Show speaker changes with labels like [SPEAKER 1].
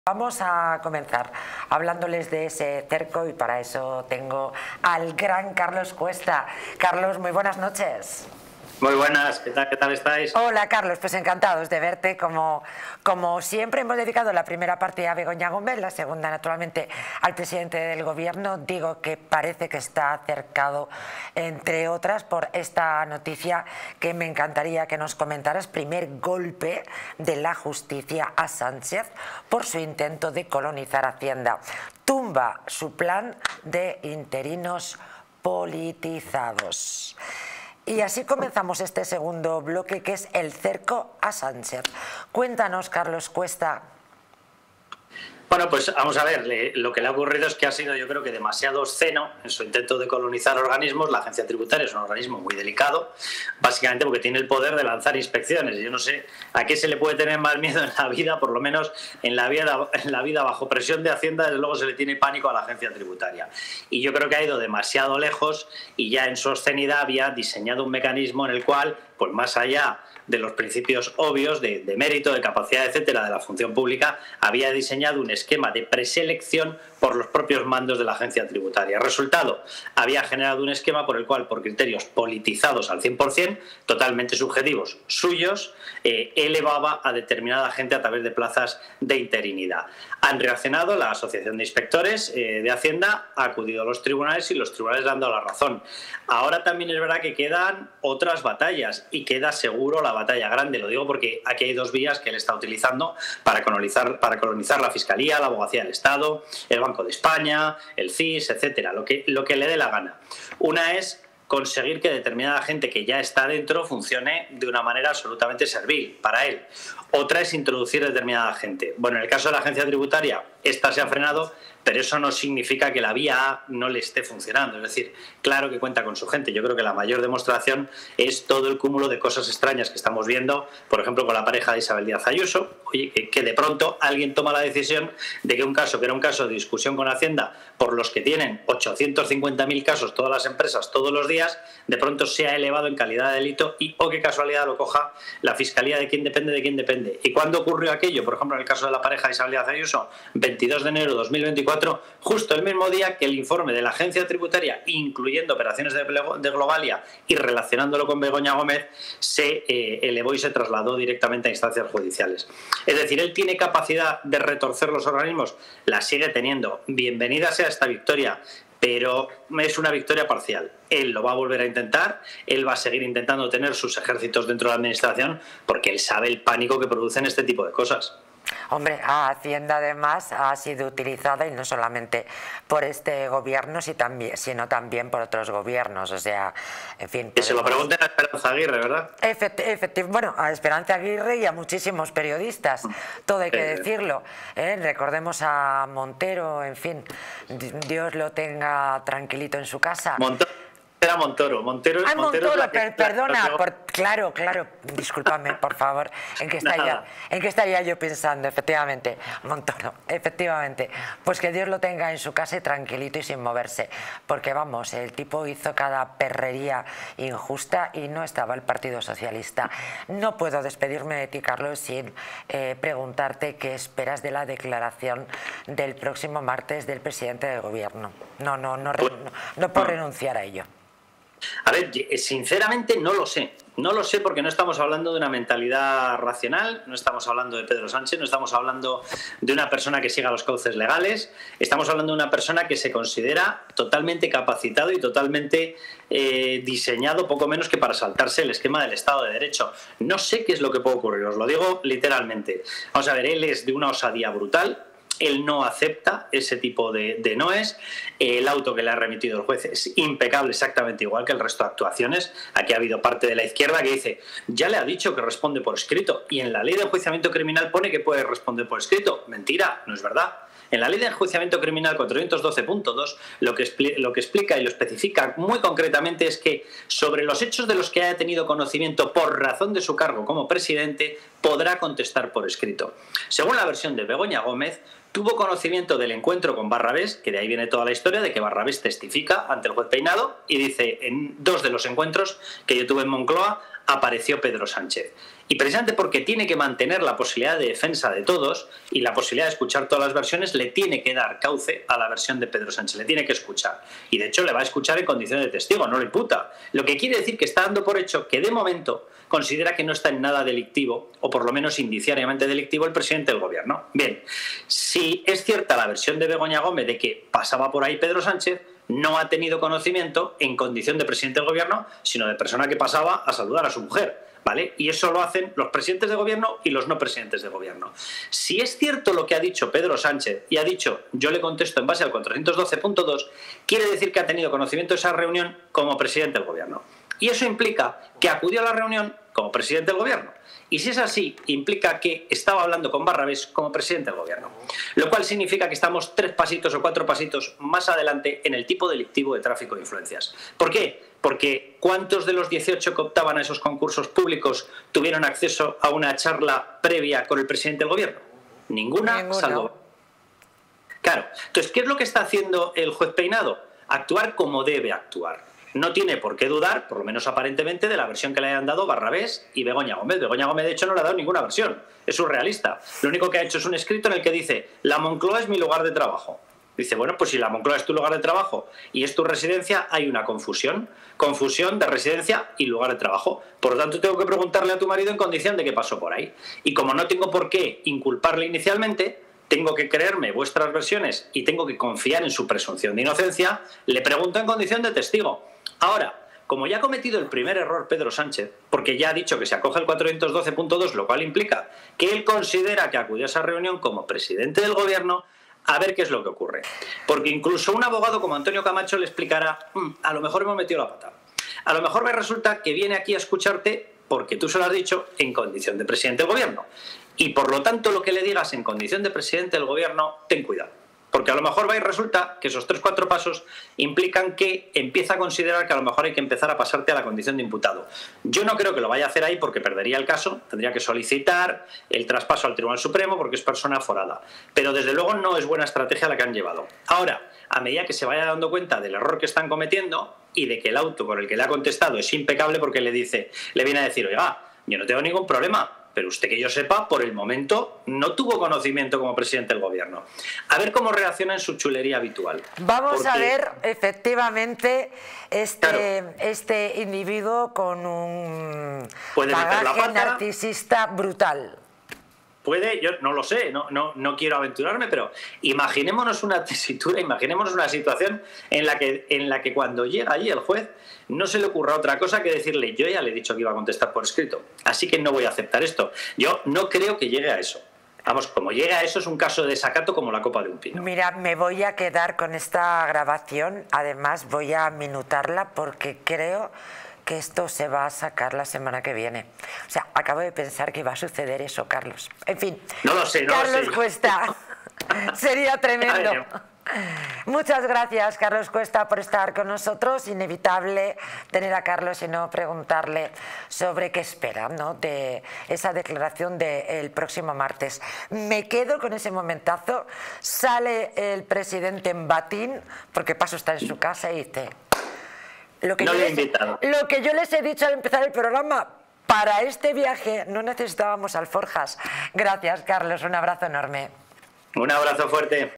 [SPEAKER 1] Vamos a comenzar hablándoles de ese cerco y para eso tengo al gran Carlos Cuesta. Carlos, muy buenas noches.
[SPEAKER 2] Muy buenas, ¿qué tal estáis?
[SPEAKER 1] Hola Carlos, pues encantados de verte. Como siempre hemos dedicado la primera parte a Begoña Gómez, la segunda naturalmente al presidente del gobierno. Digo que parece que está cercado, entre otras, por esta noticia que me encantaría que nos comentaras. Primer golpe de la justicia a Sánchez por su intento de colonizar Hacienda. Tumba su plan de interinos politizados. Y así comenzamos este segundo bloque, que es el cerco a Sánchez. Cuéntanos, Carlos Cuesta.
[SPEAKER 2] Bueno, pues vamos a ver, lo que le ha ocurrido es que ha sido, yo creo que demasiado obsceno en su intento de colonizar organismos. La agencia tributaria es un organismo muy delicado, básicamente porque tiene el poder de lanzar inspecciones. Yo no sé a qué se le puede tener más miedo en la vida, por lo menos en la vida bajo presión de Hacienda, desde luego se le tiene pánico a la agencia tributaria. Y yo creo que ha ido demasiado lejos y ya en su obscenidad había diseñado un mecanismo en el cual, pues más allá de los principios obvios de mérito, de capacidad, etcétera, de la función pública, había diseñado un esquema de preselección por los propios mandos de la agencia tributaria. Resultado, había generado un esquema por el cual, por criterios politizados al 100%, totalmente subjetivos suyos, elevaba a determinada gente a través de plazas de interinidad. Han reaccionado, la Asociación de Inspectores de Hacienda ha acudido a los tribunales y los tribunales le han dado la razón. Ahora también es verdad que quedan otras batallas y queda seguro la batalla grande. Lo digo porque aquí hay dos vías que él está utilizando para colonizar la Fiscalía, la Abogacía del Estado, el Banco de España, el CIS, etcétera, lo que le dé la gana. Una es conseguir que determinada gente que ya está dentro funcione de una manera absolutamente servil para él. Otra es introducir determinada gente. Bueno, en el caso de la agencia tributaria, esta se ha frenado, pero eso no significa que la vía A no le esté funcionando. Es decir, claro que cuenta con su gente. Yo creo que la mayor demostración es todo el cúmulo de cosas extrañas que estamos viendo, por ejemplo, con la pareja de Isabel Díaz Ayuso, que de pronto alguien toma la decisión de que un caso que era un caso de discusión con Hacienda por los que tienen 850.000 casos todas las empresas todos los días, de pronto se ha elevado en calidad de delito y, oh, qué casualidad, lo coja la Fiscalía de quién depende. ¿Y cuándo ocurrió aquello? Por ejemplo, en el caso de la pareja de Isabel Díaz Ayuso, 22 de enero de 2024, justo el mismo día que el informe de la agencia tributaria, incluyendo operaciones de Globalia y relacionándolo con Begoña Gómez, se elevó y se trasladó directamente a instancias judiciales. Es decir, él tiene capacidad de retorcer los organismos, la sigue teniendo. Bienvenida sea esta victoria, pero es una victoria parcial. Él lo va a volver a intentar, él va a seguir intentando tener sus ejércitos dentro de la administración porque él sabe el pánico que producen este tipo de cosas.
[SPEAKER 1] Hombre, Hacienda además ha sido utilizada y no solamente por este gobierno, sino también por otros gobiernos. O sea, en fin.
[SPEAKER 2] Que se lo pregunten a Esperanza Aguirre, ¿verdad?
[SPEAKER 1] Bueno, a Esperanza Aguirre y a muchísimos periodistas, todo hay que decirlo. Recordemos a Montero, en fin, Dios lo tenga tranquilito en su casa.
[SPEAKER 2] Era Montoro. Montero,
[SPEAKER 1] perdona, claro, discúlpame, por favor, ¿en qué estaría yo pensando? Efectivamente, Montoro, efectivamente, pues que Dios lo tenga en su casa y tranquilito y sin moverse, porque vamos, el tipo hizo cada perrería injusta y no estaba el Partido Socialista. No puedo despedirme de ti, Carlos, sin preguntarte qué esperas de la declaración del próximo martes del presidente del gobierno. No puedo renunciar a ello.
[SPEAKER 2] A ver, sinceramente no lo sé. No lo sé porque no estamos hablando de una mentalidad racional, no estamos hablando de Pedro Sánchez, no estamos hablando de una persona que siga los cauces legales, estamos hablando de una persona que se considera totalmente capacitado y totalmente diseñado poco menos que para saltarse el esquema del Estado de Derecho. No sé qué es lo que puede ocurrir, os lo digo literalmente. Vamos a ver, él es de una osadía brutal. Él no acepta ese tipo de noes. El auto que le ha remitido el juez es impecable, exactamente igual que el resto de actuaciones. Aquí ha habido parte de la izquierda que dice, ya le ha dicho que responde por escrito. Y en la ley de enjuiciamiento criminal pone que puede responder por escrito. Mentira, no es verdad. En la ley de enjuiciamiento criminal 412.2 lo que explica y lo especifica muy concretamente es que sobre los hechos de los que haya tenido conocimiento por razón de su cargo como presidente podrá contestar por escrito. Según la versión de Begoña Gómez, tuvo conocimiento del encuentro con Barrabés, que de ahí viene toda la historia de que Barrabés testifica ante el juez Peinado y dice en dos de los encuentros que yo tuve en Moncloa, apareció Pedro Sánchez. Y precisamente porque tiene que mantener la posibilidad de defensa de todos y la posibilidad de escuchar todas las versiones, le tiene que dar cauce a la versión de Pedro Sánchez, le tiene que escuchar. Y de hecho le va a escuchar en condiciones de testigo, no lo imputa. Lo que quiere decir que está dando por hecho que de momento considera que no está en nada delictivo, o por lo menos indiciariamente delictivo, el presidente del gobierno. Bien, si es cierta la versión de Begoña Gómez de que pasaba por ahí Pedro Sánchez, no ha tenido conocimiento en condición de presidente del gobierno, sino de persona que pasaba a saludar a su mujer. ¿Vale? Y eso lo hacen los presidentes de gobierno y los no presidentes de gobierno. Si es cierto lo que ha dicho Pedro Sánchez y ha dicho, yo le contesto en base al 412.2, quiere decir que ha tenido conocimiento de esa reunión como presidente del gobierno. Y eso implica que acudió a la reunión como presidente del gobierno. Y si es así, implica que estaba hablando con Barrabés como presidente del gobierno. Lo cual significa que estamos 3 pasitos o 4 pasitos más adelante en el tipo delictivo de tráfico de influencias. ¿Por qué? Porque ¿cuántos de los 18 que optaban a esos concursos públicos tuvieron acceso a una charla previa con el presidente del gobierno? Ninguna. Salvo... Claro. Entonces, ¿qué es lo que está haciendo el juez Peinado? Actuar como debe actuar. No tiene por qué dudar, por lo menos aparentemente, de la versión que le hayan dado Barrabés y Begoña Gómez. Begoña Gómez, de hecho, no le ha dado ninguna versión. Es surrealista. Lo único que ha hecho es un escrito en el que dice: la Moncloa es mi lugar de trabajo. Dice, bueno, pues si la Moncloa es tu lugar de trabajo y es tu residencia, hay una confusión. Confusión de residencia y lugar de trabajo. Por lo tanto, tengo que preguntarle a tu marido en condición de qué pasó por ahí. Y como no tengo por qué inculparle inicialmente, tengo que creerme vuestras versiones y tengo que confiar en su presunción de inocencia, le pregunto en condición de testigo. Ahora, como ya ha cometido el primer error Pedro Sánchez, porque ya ha dicho que se acoge el 412.2, lo cual implica que él considera que acudió a esa reunión como presidente del gobierno, a ver qué es lo que ocurre. Porque incluso un abogado como Antonio Camacho le explicará, a lo mejor hemos metido la pata. A lo mejor resulta que viene aquí a escucharte porque tú se lo has dicho en condición de presidente del gobierno. Y por lo tanto lo que le digas en condición de presidente del gobierno, ten cuidado. Porque a lo mejor va y resulta que esos 3-4 pasos implican que empieza a considerar que a lo mejor hay que empezar a pasarte a la condición de imputado. Yo no creo que lo vaya a hacer ahí porque perdería el caso, tendría que solicitar el traspaso al Tribunal Supremo porque es persona forada. Pero desde luego no es buena estrategia la que han llevado. Ahora, a medida que se vaya dando cuenta del error que están cometiendo y de que el auto con el que le ha contestado es impecable porque le viene a decir, oiga, yo no tengo ningún problema, pero usted que yo sepa, por el momento no tuvo conocimiento como presidente del gobierno. A ver cómo reacciona en su chulería habitual.
[SPEAKER 1] Vamos a ver efectivamente este individuo con un bagaje narcisista brutal.
[SPEAKER 2] Puede, yo no lo sé, no quiero aventurarme, pero imaginémonos una tesitura, imaginémonos una situación en la que cuando llega allí el juez no se le ocurra otra cosa que decirle, yo ya le he dicho que iba a contestar por escrito, así que no voy a aceptar esto. Yo no creo que llegue a eso. Vamos, como llega a eso es un caso de desacato como la copa de un pino.
[SPEAKER 1] Mira, me voy a quedar con esta grabación, además voy a minutarla porque creo que esto se va a sacar la semana que viene. O sea, acabo de pensar que va a suceder eso, Carlos. En fin,
[SPEAKER 2] no lo sé,
[SPEAKER 1] Carlos Cuesta, sería tremendo. Muchas gracias, Carlos Cuesta, por estar con nosotros. Inevitable tener a Carlos y no preguntarle sobre qué espera, ¿no?, de esa declaración del próximo martes. Me quedo con ese momentazo. Sale el presidente en batín, porque Paso está en su casa y dice... Lo que yo les he dicho al empezar el programa, para este viaje no necesitábamos alforjas. Gracias, Carlos, un abrazo enorme.
[SPEAKER 2] Un abrazo fuerte.